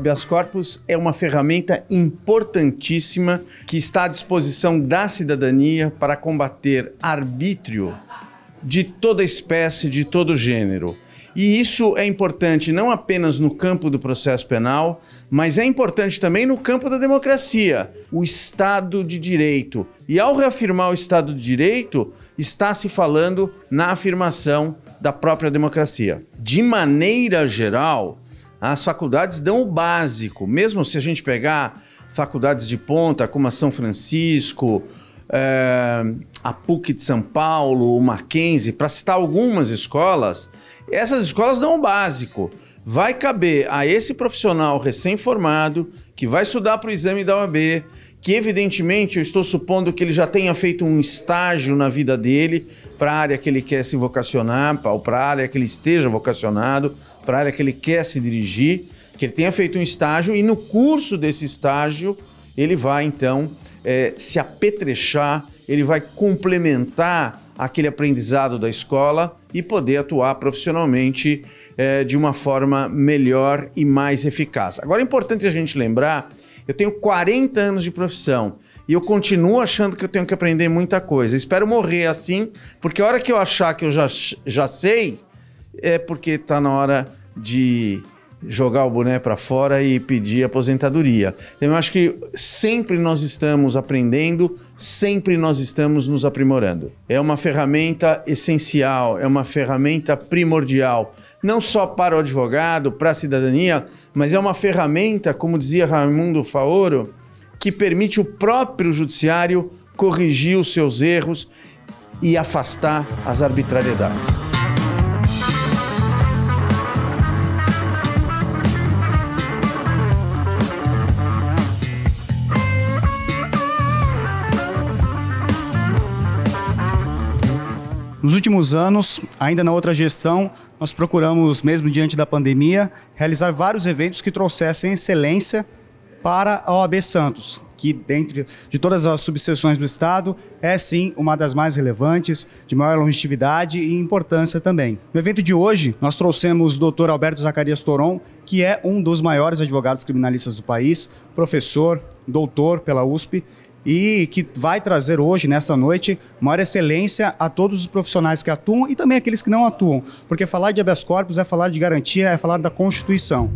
habeas corpus é uma ferramenta importantíssima que está à disposição da cidadania para combater arbítrio de toda espécie, de todo gênero. E isso é importante não apenas no campo do processo penal, mas é importante também no campo da democracia, o Estado de Direito. E ao reafirmar o Estado de Direito, está se falando na afirmação da própria democracia. De maneira geral, as faculdades dão o básico, mesmo se a gente pegar faculdades de ponta como a São Francisco, a PUC de São Paulo, o Mackenzie, para citar algumas escolas, essas escolas dão o básico. Vai caber a esse profissional recém-formado, que vai estudar para o exame da OAB, que evidentemente eu estou supondo que ele já tenha feito um estágio na vida dele, para a área que ele quer se vocacionar, ou para a área que ele esteja vocacionado, para a área que ele quer se dirigir, que ele tenha feito um estágio e no curso desse estágio ele vai então se apetrechar, ele vai complementar aquele aprendizado da escola e poder atuar profissionalmente de uma forma melhor e mais eficaz. Agora é importante a gente lembrar, eu tenho 40 anos de profissão e eu continuo achando que eu tenho que aprender muita coisa. Espero morrer assim, porque a hora que eu achar que eu já sei, é porque está na hora de jogar o boné para fora e pedir aposentadoria. Eu acho que sempre nós estamos aprendendo, sempre nós estamos nos aprimorando. É uma ferramenta essencial, é uma ferramenta primordial, não só para o advogado, para a cidadania, mas é uma ferramenta, como dizia Raimundo Faoro, que permite o próprio judiciário corrigir os seus erros e afastar as arbitrariedades. Nos últimos anos, ainda na outra gestão, nós procuramos, mesmo diante da pandemia, realizar vários eventos que trouxessem excelência para a OAB Santos, que dentre de todas as subseções do Estado, é sim uma das mais relevantes, de maior longevidade e importância também. No evento de hoje, nós trouxemos o Dr. Alberto Zacarias Toron, que é um dos maiores advogados criminalistas do país, professor, doutor pela USP, e que vai trazer hoje, nessa noite, maior excelência a todos os profissionais que atuam e também aqueles que não atuam, porque falar de habeas corpus é falar de garantia, é falar da Constituição.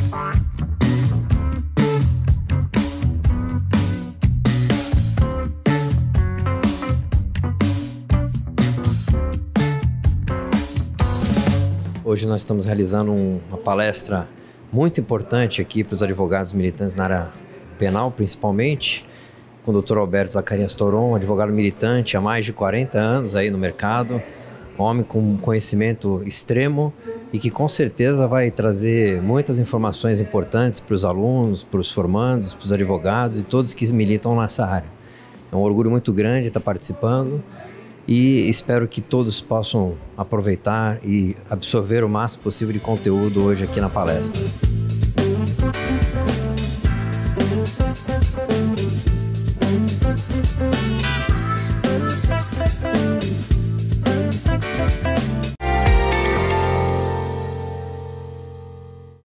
Hoje nós estamos realizando uma palestra muito importante aqui para os advogados militantes na área penal, principalmente, com o Dr. Alberto Zacarias Toron, advogado militante há mais de 40 anos aí no mercado, homem com conhecimento extremo e que com certeza vai trazer muitas informações importantes para os alunos, para os formandos, para os advogados e todos que militam nessa área. É um orgulho muito grande estar participando e espero que todos possam aproveitar e absorver o máximo possível de conteúdo hoje aqui na palestra.